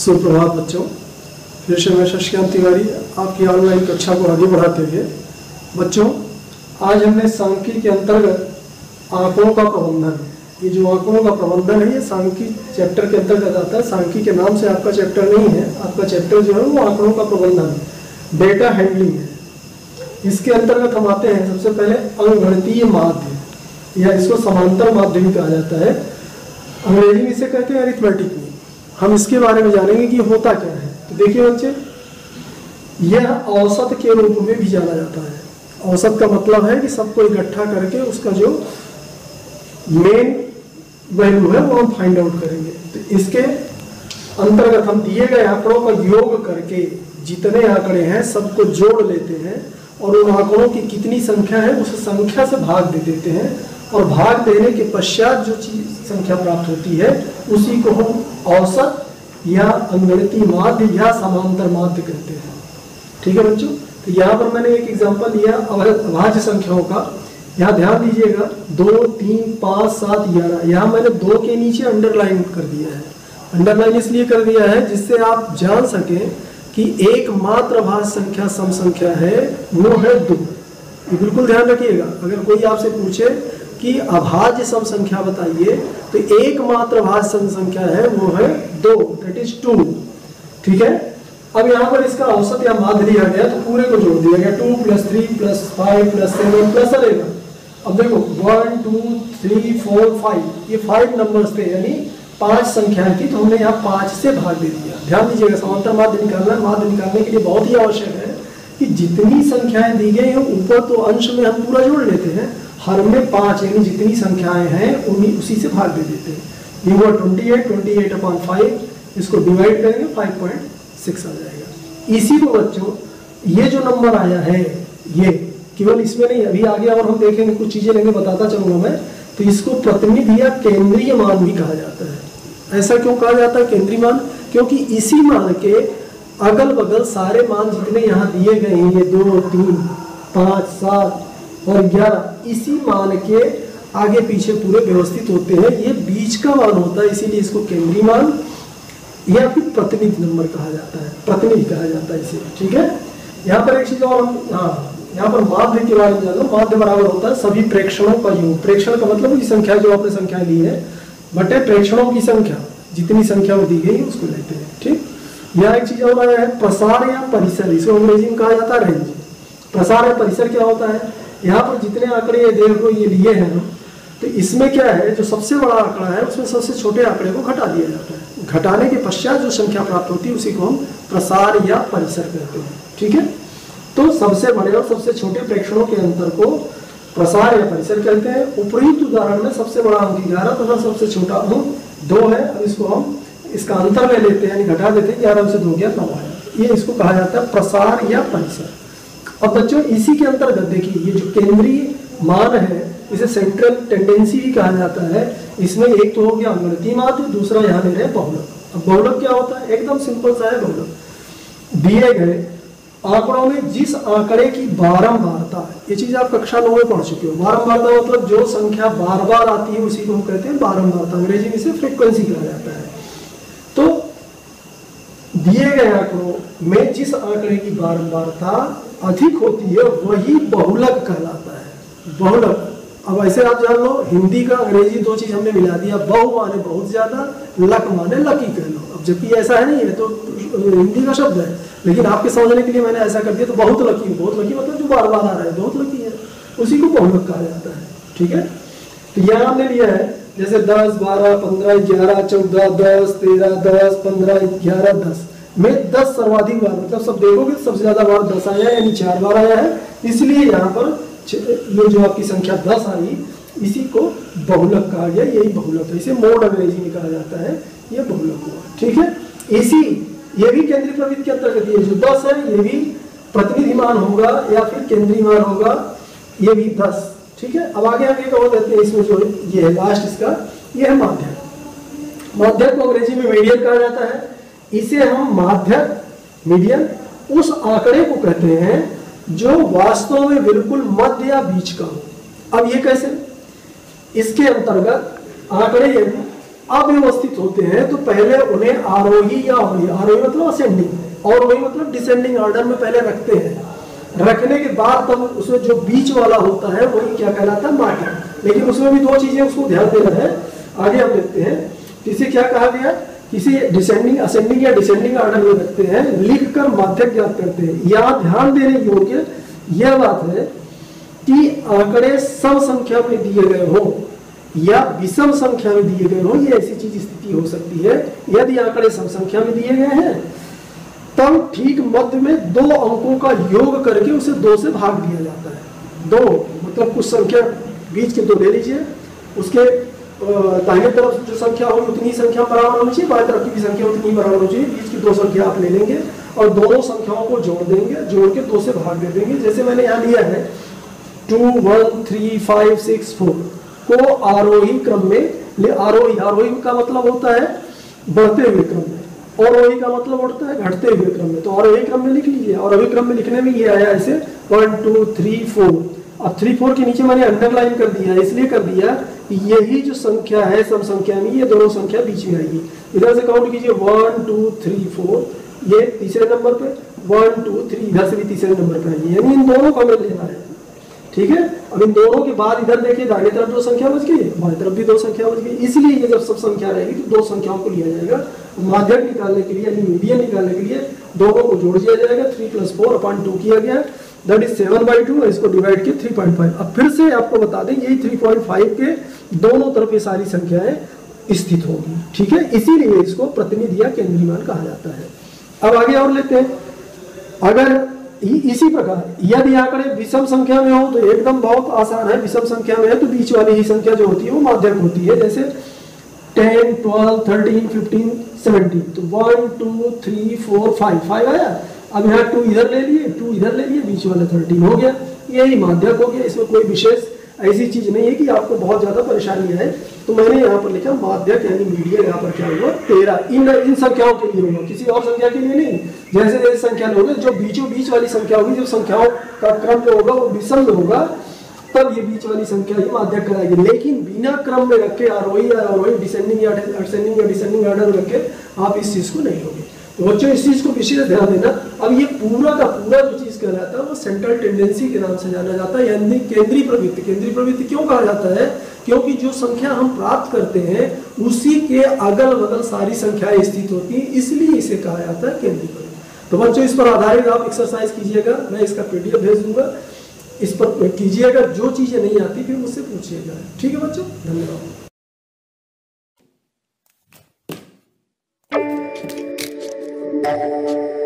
सुप्रभात बच्चों, फिर से मैं शशिकांत तिवारी आपकी ऑनलाइन कक्षा को आगे बढ़ाते हुए बच्चों आज हमने सांख्यिकी के अंतर्गत आंकड़ों का प्रबंधन, ये जो आंकड़ों का प्रबंधन है ये सांख्यिकी चैप्टर के अंतर्गत आता है। सांख्यिकी के नाम से आपका चैप्टर नहीं है, आपका चैप्टर जो है वो आंकड़ों का प्रबंधन, डेटा हैंडलिंग है। इसके अंतर्गत हम आते हैं सबसे पहले अंकगणितीय माध्य या इसको समांतर माध्य भी कहा जाता है, अंग्रेजी में इसे कहते हैं अरिथमेटिक में। हम इसके बारे में जानेंगे कि होता क्या है। तो देखिए बच्चे, यह औसत के रूप में भी जाना जाता है। औसत का मतलब है कि सबको इकट्ठा करके उसका जो मेन वैल्यू है वो हम फाइंड आउट करेंगे। तो इसके अंतर्गत हम दिए गए आंकड़ों का योग करके जितने आंकड़े हैं सबको जोड़ लेते हैं और उन आंकड़ों की कितनी संख्या है उस संख्या से भाग दे देते हैं और भाग देने के पश्चात जो चीज संख्या प्राप्त होती है उसी को हम औसत या अंकगणितीय माध्य या समांतर माध्य कहते हैं। ठीक है बच्चों, तो यहाँ पर मैंने एक एग्जांपल लिया अभाज्य संख्याओं का। यहाँ ध्यान दीजिएगा 2, 3, 5, 7, 11, यहाँ मैंने 2 के नीचे अंडरलाइन कर दिया है। अंडरलाइन इसलिए कर दिया है जिससे आप जान सकें कि एकमात्र अभाज्य संख्या सम संख्या है वो है 2। ये बिल्कुल ध्यान रखिएगा। अगर कोई आपसे पूछे कि अभाज्य सम संख्या बताइए तो एकमात्र अभाज्य सम संख्या है वो है 2, दैट इज 2। ठीक है, अब यहाँ पर इसका औसत या माध्य लिया गया तो पूरे को जोड़ दिया गया, 2 + 3 + 5 + 7 प्लस चलेगा। अब देखो 1, 2, 3, 4, 5, ये 5 नंबर्स थे, यानी 5 संख्या थी, तो हमने यहाँ 5 से भाग दे दिया। ध्यान दीजिएगा, समांतर माध्य निकालना है। माध्य निकालने के लिए बहुत ही आवश्यक है कि जितनी संख्याएं दी गई हैं ऊपर तो अंश में हम पूरा जोड़ लेते हैं, हर में 5 यानी जितनी संख्याएं हैं उन्हीं उसी से भाग दे देते हैं। ये हुआ 28/5, इसको डिवाइड करेंगे 5.6 आ जाएगा। इसी को बच्चों ये जो नंबर आया है ये केवल इसमें नहीं, अभी आगे और हम देखेंगे कुछ चीजें लेंगे, बताता चलूंगा मैं। तो इसको प्रतिनिधि या केंद्रीय मान भी कहा जाता है। ऐसा क्यों कहा जाता है केंद्रीय मान? क्योंकि इसी मान के अगल बगल सारे मान जितने यहाँ दिए गए हैं, ये 2, 3, 5, 7 और 11, इसी मान के आगे पीछे पूरे व्यवस्थित होते हैं। ये बीच का मान होता है, इसीलिए इसको केंद्रीय मान या फिर प्रतिनिधि नंबर कहा जाता है, प्रतिनिधि कहा जाता है इसे। ठीक है, यहाँ पर एक चीज और हम यहाँ पर माध्य के बारे में जान लो। माध्य बराबर होता है सभी प्रेक्षणों का योग। प्रेक्षण का मतलब वही संख्या जो आपने संख्या ली है बटे प्रेक्षणों की संख्या, जितनी संख्या वो दी गई उसको लेते हैं। ठीक, यहाँ एक चीज और आया है प्रसार या परिसर, इसको अंग्रेजी में कहा जाता है रेंज। प्रसार या परिसर क्या होता है? यहाँ पर जितने आंकड़े ये देखो ये लिए हैं ना, तो इसमें क्या है, जो सबसे बड़ा आंकड़ा है उसमें सबसे छोटे आंकड़े को घटा दिया जाता है। घटाने के पश्चात जो संख्या प्राप्त होती है उसी को हम प्रसार या परिसर कहते हैं। ठीक है, तो सबसे बड़े और सबसे छोटे प्रेक्षणों के अंतर को प्रसार या परिसर कहते हैं। उपयुक्त उदाहरण में सबसे बड़ा अंक 11 तथा सबसे छोटा अंक 2 है। अब इसको हम इसका अंतर ले लेते हैं, यानी घटा देते हैं, 11 से 2 गया 9 है। ये इसको कहा जाता है प्रसार या परिसर। अब बच्चों इसी के अंतर्गत देखिए ये जो केंद्रीय मान है इसे सेंट्रल टेंडेंसी भी कहा जाता है। इसमें एक तो हो गया अंकगणितीय माध्य, दूसरा यहाँ ले रहे हैं बहुलक। अब बहुलक क्या होता है? एकदम सिंपल सा है बहुलक। दिए गए आंकड़ों में जिस आंकड़े की बारंबारता है, ये चीज आप कक्षा 9 में पढ़ चुके हो। बारंबारता मतलब जो संख्या बार बार आती है उसी को हम कहते हैं बारंबारता, अंग्रेजी में इसे फ्रीक्वेंसी कहा जाता है। तो दिए गए आंकड़ों में जिस आंकड़े की बारंबारता अधिक होती है वही बहुलक कहलाता है। बहुलक, अब ऐसे आप जान लो, हिंदी का अंग्रेजी 2 चीज हमने मिला दिया, बहु माने बहुत ज्यादा, लक माने लकी कह लो। अब जबकि ऐसा है नहीं है, तो हिंदी का शब्द है, लेकिन आपके समझने के लिए मैंने ऐसा कर दिया। तो बहुत लकी, बहुत लकी मतलब जो बार बार आ रहा है बहुत लकी है, उसी को बहुलक कहा जाता है। ठीक है, तो यहाँ हमने लिया है जैसे 10, 12, 15, 11, 14, 10, 13, 10, 15, 11, 10 में 10 सर्वाधिक बार, मतलब सब देखोगे सबसे ज्यादा बार 10 आया है, यानी 4 बार आया है। इसलिए यहाँ पर ये जो आपकी संख्या 10 आई इसी को बहुलक कहा गया, यही बहुलक है। इसे मोड अंग्रेजी में कहा जाता है, ये बहुलक हुआ। ठीक है, इसी ये भी केंद्रीय प्रवृत्ति के अंतर्गत, ये जो 10 है ये भी प्रतिनिधि मान होगा या फिर केंद्रीय मान होगा, ये भी 10। ठीक है, अब आगे हम एक और देते हैं, इसमें जो ये है लास्ट इसका, ये है माध्यक। माध्यक को अंग्रेजी में मीडियन कहा जाता है। इसे हम माध्यक, मीडियन उस आंकड़े को कहते हैं जो वास्तव में बिल्कुल मध्य या बीच का हो। अब ये कैसे? इसके अंतर्गत आंकड़े यदि अव्यवस्थित होते हैं तो पहले उन्हें आरोही या अवरोही, आरोही मतलब असेंडिंग और अवरोही मतलब डिसेंडिंग ऑर्डर में पहले रखते हैं। रखने के बाद तब उसमें जो बीच वाला होता है वही क्या कहलाता है, माध्यक। लेकिन उसमें भी दो चीजें उसको ध्यान देना है, आगे हम देखते हैं। इसे क्या कहा गया, किसी डिसेंडिंग असेंडिंग या डिसेंडिंग ऑर्डर में रखते हैं, लिखकर माध्यक ज्ञात करते हैं। यहाँ ध्यान देने योग्य यह बात है कि आंकड़े सम संख्या में दिए गए हो या विषम संख्या में दिए गए हो, ये ऐसी चीज स्थिति हो सकती है। यदि आंकड़े सम संख्या में दिए गए हैं तब ठीक मध्य में दो अंकों का योग करके उसे 2 से भाग दिया जाता है। 2 मतलब कुछ संख्या बीच के 2 ले लीजिए, उसके दाहिने तरफ जो संख्या होगी उतनी संख्या बराबर होनी चाहिए, बाएं तरफ की भी संख्या उतनी बराबर होनी चाहिए। बीच की 2 संख्या आप ले लेंगे और दोनों संख्याओं को जोड़ देंगे, जोड़ के 2 से भाग दे देंगे। जैसे मैंने यहाँ लिया है 2 1 3 5 6 4 को आरोही क्रम में आरोही, आरोही का मतलब होता है बढ़ते हुए क्रम में, और आरोही का मतलब होता है घटते हुए क्रम में। तो आरोही क्रम में लिख लीजिए, और आरोही क्रम में लिखने में ये आया ऐसे 1 2 3 4। अब 3 4 के नीचे मैंने अंडरलाइन कर दिया, इसलिए कर दिया कि यही जो संख्या है सम संख्या में, ये दोनों संख्या बीच में आएगी। इधर से काउंट कीजिए 1 2 3 4, ये तीसरे नंबर पे, 1 2 3 इधर से भी तीसरे नंबर पे आएगी, यानी इन दोनों को हमें लेना है। ठीक है, अब इन दोनों के बाद इधर देखिए दाहिने तरफ 2 संख्या बच गई, बाएं तरफ भी 2 संख्या बच गई। इसलिए ये जब सब संख्या रहेगी तो 2 संख्याओं को लिया जाएगा। माध्यक निकालने के लिए यानी मीडियन निकालने के लिए दोनों को जोड़ दिया जाएगा। 3 + 4/2 किया गया, दैट इज 7/2। इसको डिवाइड किया 3.5। अब फिर से आपको बता दें यही 3.5 के दोनों तरफ ये सारी संख्याएं स्थित होगी। ठीक है, इसीलिए इसको प्रतिनिधि या केंद्रीय मान कहा जाता है। अब आगे और लेते हैं। अगर इसी प्रकार यदि आंकड़े विषम संख्या में हो तो एकदम बहुत आसान है, विषम संख्या में है तो बीच वाली ही संख्या जो होती है वो माध्यक होती है। जैसे 10 12 13 15 17, तो 1 2 3 4 5 आया। अब यहाँ 2 इधर ले लिए, 2 इधर ले लिए, बीच वाला 13 हो गया, यही माध्यक हो गया। इसमें कोई विशेष ऐसी चीज नहीं है कि आपको बहुत ज्यादा परेशानी है। तो मैंने यहाँ पर लिखा माध्यक यानी मीडियन, यहाँ पर क्या होगा 13। इन संख्याओं के लिए होगा, किसी और संख्या के लिए नहीं। जैसे जैसे संख्या लोगे जो बीचों बीच वाली संख्या होगी, जो संख्याओं का क्रम जो होगा वो विषम में होगा, तब ये बीच वाली संख्या ही माध्यक कराएगी। लेकिन बिना क्रम में रखे आरोही या अवरोही, डिसेंडिंग या असेंडिंग या डिसेंडिंग ऑर्डर में रखे आप इस चीज को नहीं लोगे। तो बच्चों इस चीज को विशेष ध्यान देना। अब ये पूरा का पूरा जो चीज कहलाता है वो सेंट्रल टेंडेंसी के नाम से जाना जाता है, यानी केंद्रीय प्रवृत्ति। केंद्रीय प्रवृत्ति क्यों कहा जाता है? क्योंकि जो संख्या हम प्राप्त करते हैं उसी के अगल बगल सारी संख्याएं स्थित होती हैं, इसलिए इसे कहा जाता है केंद्रीय प्रवृत्ति। तो बच्चों इस पर आधारित आप एक्सरसाइज कीजिएगा, मैं इसका PDF भेज दूंगा, इस पर कीजिएगा। जो चीजें नहीं आती फिर मुझसे पूछिएगा। ठीक है बच्चों, धन्यवाद। Thank you.